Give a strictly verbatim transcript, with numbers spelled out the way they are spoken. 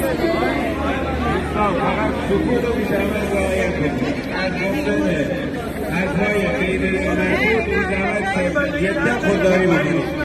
فقط سکوت رو می‌شود رعایت کنید. از گفتن حرف‌های غیر مربوط می‌شود که جدا خودداری بکنید.